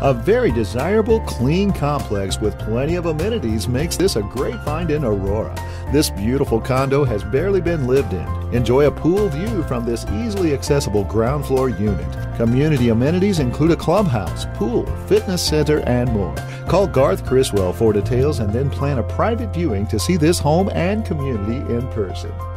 A very desirable, clean complex with plenty of amenities makes this a great find in Aurora. This beautiful condo has barely been lived in. Enjoy a pool view from this easily accessible ground floor unit. Community amenities include a clubhouse, pool, fitness center, and more. Call Garth Criswell for details and then plan a private viewing to see this home and community in person.